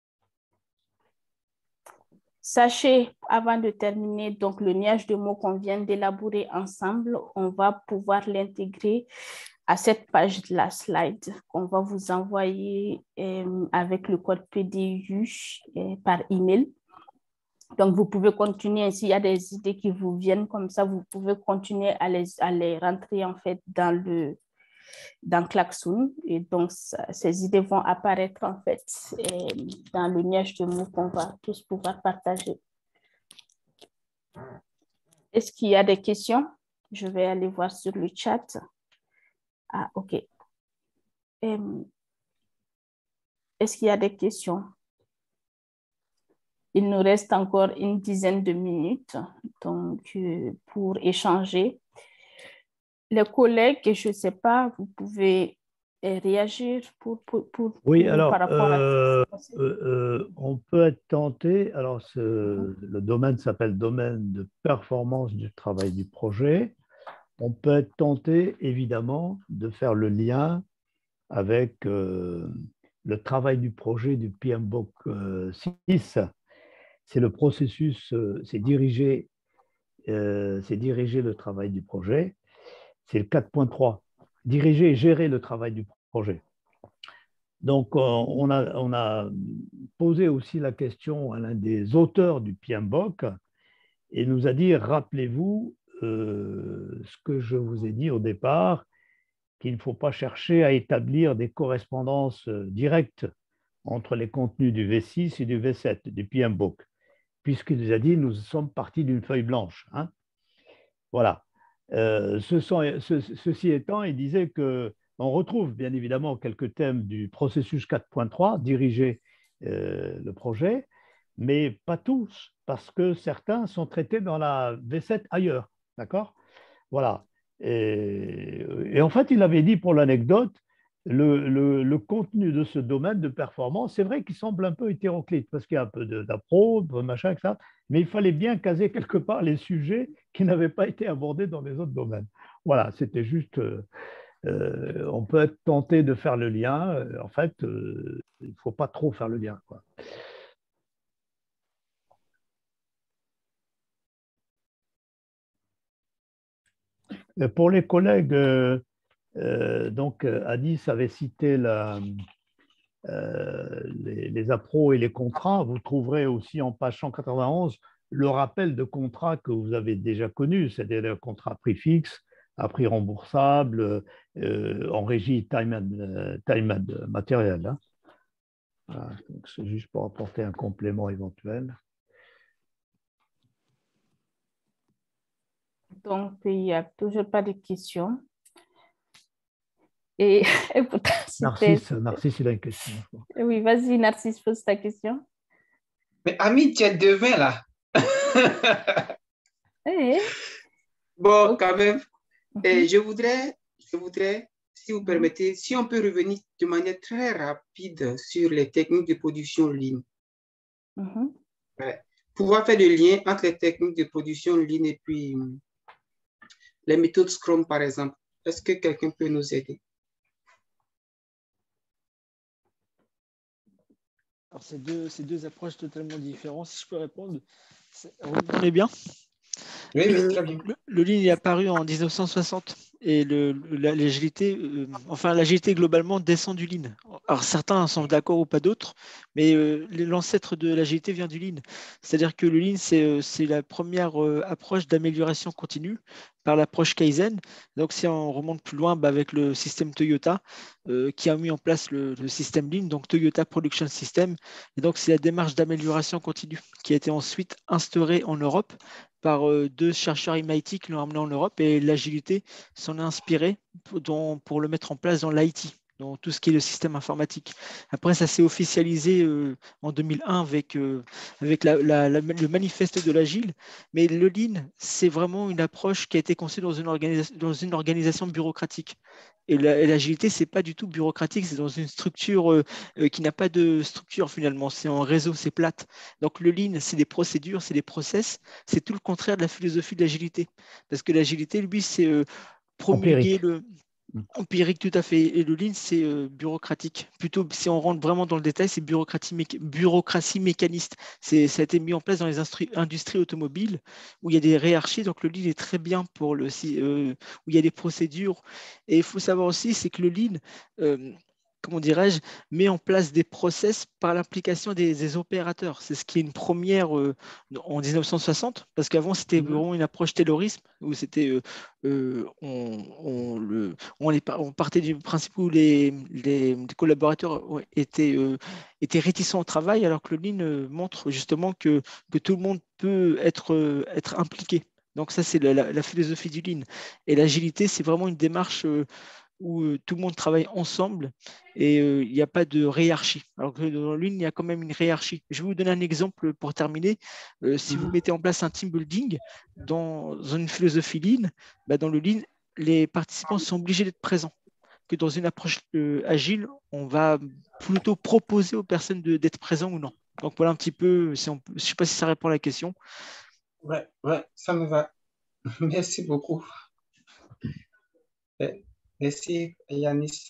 S1: Sachez, avant de terminer, donc le nuage de mots qu'on vient d'élaborer ensemble, on va pouvoir l'intégrer à cette page de la slide qu'on va vous envoyer euh, avec le code P D U euh, par email. Donc, vous pouvez continuer, s'il y a des idées qui vous viennent comme ça, vous pouvez continuer à les, à les rentrer en fait dans le dans Klaxoon. Et donc, ça, ces idées vont apparaître en fait euh, dans le nuage de mots qu'on va tous pouvoir partager. Est-ce qu'il y a des questions? Je vais aller voir sur le chat. Ah, OK. Euh, est-ce qu'il y a des questions? Il nous reste encore une dizaine de minutes donc, euh, pour échanger. Les collègues, je ne sais pas, vous pouvez réagir pour, pour, pour,
S7: oui,
S1: pour,
S7: alors,
S1: par rapport
S7: euh,
S1: à ça.
S7: euh, euh, on peut être tenté, alors ce, mm-hmm. le domaine s'appelle domaine de performance du travail du projet. On peut être tenté, évidemment, de faire le lien avec euh, le travail du projet du P M B O K euh, six. C'est le processus, euh, c'est diriger, euh, c'est diriger le travail du projet. C'est le quatre point trois, diriger et gérer le travail du projet. Donc, on a, on a posé aussi la question à l'un des auteurs du P M B O K et nous a dit, rappelez-vous euh, ce que je vous ai dit au départ, qu'il ne faut pas chercher à établir des correspondances directes entre les contenus du V six et du V sept, du P M B O K, puisqu'il nous a dit, nous sommes partis d'une feuille blanche. Hein. Voilà. Euh, ce sont, ce, ceci étant, il disait qu'on retrouve bien évidemment quelques thèmes du processus quatre point trois, diriger euh, le projet, mais pas tous, parce que certains sont traités dans la V sept ailleurs. D'accord ? Voilà. Et, et en fait, il avait dit pour l'anecdote, le, le, le contenu de ce domaine de performance, c'est vrai qu'il semble un peu hétéroclite, parce qu'il y a un peu d'appro, de, de machin, et cetera, mais il fallait bien caser quelque part les sujets qui n'avaient pas été abordés dans les autres domaines. Voilà, c'était juste, euh, euh, on peut être tenté de faire le lien, en fait, euh, il ne faut pas trop faire le lien, quoi. Pour les collègues, euh, euh, donc Addis avait cité la, euh, les, les appros et les contrats. Vous trouverez aussi en page cent quatre-vingt-onze le rappel de contrats que vous avez déjà connus, c'est-à-dire le contrat prix fixe, à prix remboursable, euh, en régie time and, time and matériel. Hein. Voilà, c'est juste pour apporter un complément éventuel.
S1: Donc, il n'y a toujours pas de questions. Et, et pourtant,
S7: Narcisse, Narcisse, il a une question.
S1: Oui, vas-y, Narcisse, pose ta question.
S6: Mais Ami, tu es devin là.
S1: Hey.
S6: Bon, okay. Quand même, mm-hmm. Et je voudrais, je voudrais, si vous permettez, si on peut revenir de manière très rapide sur les techniques de production en ligne. Mm-hmm. Ouais. Pouvoir faire le lien entre les techniques de production en ligne et puis les méthodes Scrum, par exemple. Est-ce que quelqu'un peut nous aider?
S4: Alors, c'est deux, c'est deux approches totalement différentes. Si je peux répondre, vous m'entendez bien?
S6: Oui, oui,
S4: Le,
S6: très bien.
S4: le, le Lean est apparu en mille neuf cent soixante et le, la, l'agilité, euh, enfin l'agilité globalement descend du Lean. Alors certains en sont d'accord ou pas d'autres, mais euh, l'ancêtre de l'agilité vient du Lean. C'est-à-dire que le Lean, c'est, euh, c'est la première euh, approche d'amélioration continue par l'approche Kaizen. Donc si on remonte plus loin, bah, avec le système Toyota euh, qui a mis en place le, le système Lean, donc Toyota Production System. Et donc c'est la démarche d'amélioration continue qui a été ensuite instaurée en Europe par euh, deux chercheurs M I T qui l'ont amené en Europe, et l'agilité s'en est inspirée pour, dans, pour le mettre en place dans l'I T, dans tout ce qui est le système informatique. Après, ça s'est officialisé euh, en deux mille un avec, euh, avec la, la, la, le manifeste de l'Agile, mais le Lean, c'est vraiment une approche qui a été conçue dans une, organisa dans une organisation bureaucratique. Et l'agilité, ce n'est pas du tout bureaucratique, c'est dans une structure euh, euh, qui n'a pas de structure finalement, c'est en réseau, c'est plate. Donc le Lean, c'est des procédures, c'est des process, c'est tout le contraire de la philosophie de l'agilité. Parce que l'agilité, lui, c'est euh, promulguer
S7: Empirique.
S4: le... Empirique, tout à fait. Et le Lean, c'est euh, bureaucratique. Plutôt, si on rentre vraiment dans le détail, c'est bureaucratie, méca... bureaucratie mécaniste. Ça a été mis en place dans les industries automobiles où il y a des hiérarchies. Donc, le Lean est très bien pour le... Euh, où il y a des procédures. Et il faut savoir aussi, c'est que le Lean... Euh, comment dirais-je, met en place des process par l'implication des, des opérateurs. C'est ce qui est une première euh, en mille neuf cent soixante, parce qu'avant, c'était vraiment une approche taylorisme, où c'était, euh, euh, on, on, le, on, les, on partait du principe où les, les, les collaborateurs étaient, euh, étaient réticents au travail, alors que le Lean euh, montre justement que, que tout le monde peut être, euh, être impliqué. Donc ça, c'est la, la, la philosophie du Lean. Et l'agilité, c'est vraiment une démarche euh, où euh, tout le monde travaille ensemble et euh, il n'y a pas de hiérarchie. Alors que dans l'une, il y a quand même une hiérarchie. Je vais vous donner un exemple pour terminer. Euh, si vous mettez en place un team building dans une philosophie Lean, bah dans le Lean, les participants sont obligés d'être présents. Que dans une approche euh, agile, on va plutôt proposer aux personnes d'être présents ou non. Donc voilà un petit peu, si on, je ne sais pas si ça répond à la question.
S6: Ouais, ouais, ça me va. Merci beaucoup. Merci, Yanis.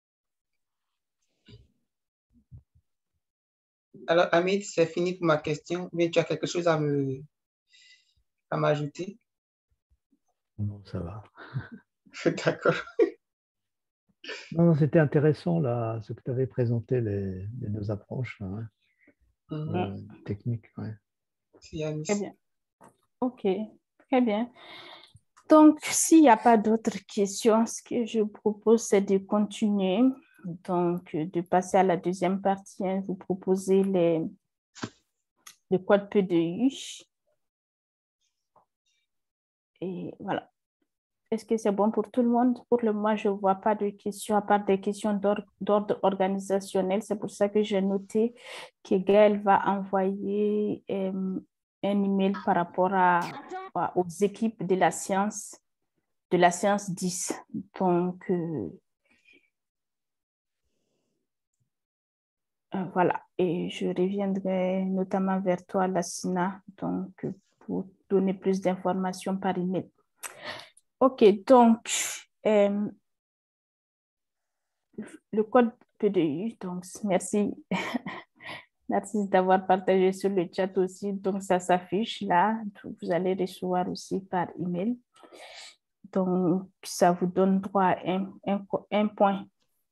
S6: Alors, Hamid, c'est fini pour ma question. Mais tu as quelque chose à me à m'ajouter?
S7: Non, ça va.
S6: D'accord.
S7: Non, c'était intéressant là, ce que tu avais présenté, les, les deux approches hein,
S6: Mm-hmm.
S7: euh, techniques. Ouais.
S6: Yanis.
S1: Très bien. OK, très bien. Donc, s'il n'y a pas d'autres questions, ce que je propose, c'est de continuer. Donc, de passer à la deuxième partie. Hein, vous proposez les, le code P D U. Et voilà. Est-ce que c'est bon pour tout le monde? Pour le moment, je ne vois pas de questions, à part des questions d'ordre organisationnel. C'est pour ça que j'ai noté que Gaëlle va envoyer euh, un email par rapport à, à, aux équipes de la science, de la science dix. Donc, euh, euh, voilà. Et je reviendrai notamment vers toi, Lassina, donc, pour donner plus d'informations par email. OK, donc, euh, le code P D U, donc merci. Merci d'avoir partagé sur le chat aussi. Donc, ça s'affiche là. Vous allez recevoir aussi par email. Donc, ça vous donne droit à un, un, un point.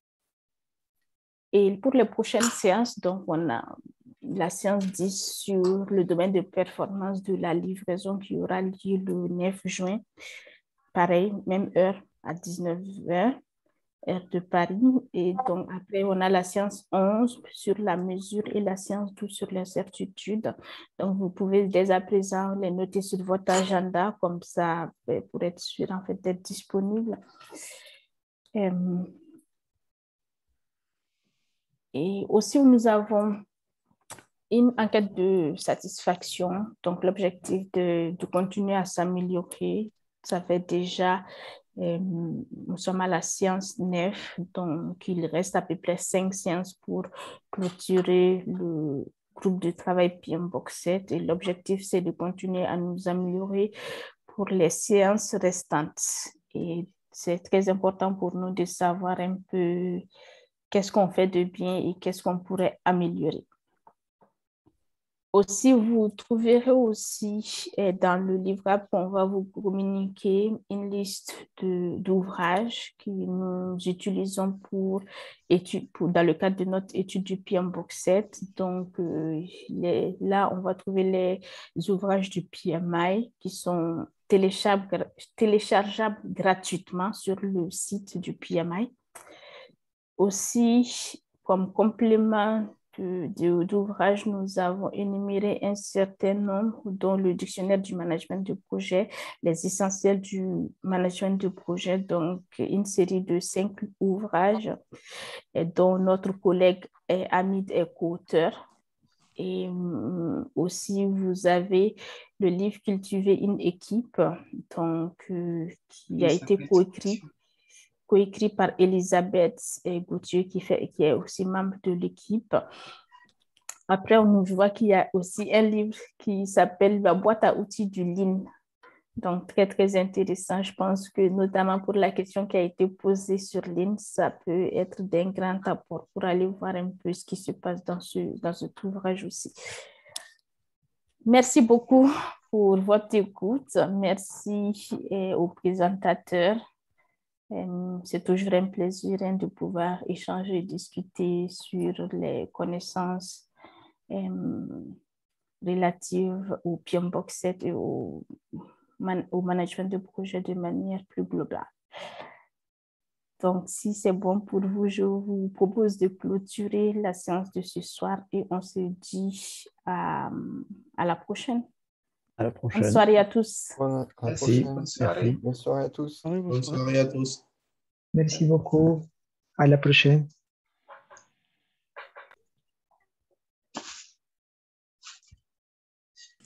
S1: Et pour les prochaines séances, donc, on a la séance dix sur le domaine de performance de la livraison qui aura lieu le neuf juin. Pareil, même heure à dix-neuf heures. Heure de Paris. Et donc, après, on a la séance onze sur la mesure et la séance douze sur les certitudes. Donc, vous pouvez dès à présent les noter sur votre agenda, comme ça, pour être sûr, en fait, d'être disponible. Euh, et aussi, nous avons une enquête de satisfaction. Donc, l'objectif de, de continuer à s'améliorer, ça fait déjà... Euh, nous sommes à la séance neuf, donc il reste à peu près cinq séances pour clôturer le groupe de travail P M Box sept et l'objectif c'est de continuer à nous améliorer pour les séances restantes. Et c'est très important pour nous de savoir un peu qu'est-ce qu'on fait de bien et qu'est-ce qu'on pourrait améliorer. Aussi, vous trouverez aussi eh, dans le livrable qu'on va vous communiquer une liste d'ouvrages que nous utilisons pour, étude, pour, dans le cadre de notre étude du P M B O K sept. Donc, euh, les, là, on va trouver les ouvrages du P M I qui sont téléchargeables, téléchargeables gratuitement sur le site du P M I. Aussi, comme complément d'ouvrages, nous avons énuméré un certain nombre, dont le dictionnaire du management de projet, les essentiels du management de projet, donc une série de cinq ouvrages dont notre collègue Hamid est co-auteur. Et aussi, vous avez le livre Cultiver une équipe, donc, euh, qui a été coécrit. coécrit par Elisabeth Gauthier, qui, fait, qui est aussi membre de l'équipe. Après, on nous voit qu'il y a aussi un livre qui s'appelle La boîte à outils du Lean. Donc, très, très intéressant. Je pense que notamment pour la question qui a été posée sur Lean, ça peut être d'un grand apport pour aller voir un peu ce qui se passe dans, ce, dans cet ouvrage aussi. Merci beaucoup pour votre écoute. Merci eh, aux présentateurs. C'est toujours un plaisir hein, de pouvoir échanger et discuter sur les connaissances euh, relatives au P M B O K sept et au, man, au management de projet de manière plus globale. Donc, si c'est bon pour vous, je vous propose de clôturer la séance de ce soir et on se dit à, à la prochaine.
S7: À la prochaine.
S1: Bonne soirée à tous.
S3: Voilà, à la
S6: Merci.
S3: prochaine.
S6: Bonne soirée.
S7: Merci.
S3: Bonne soirée à tous.
S4: Bonne
S6: Bonne soirée à tous.
S8: Merci beaucoup. À la prochaine.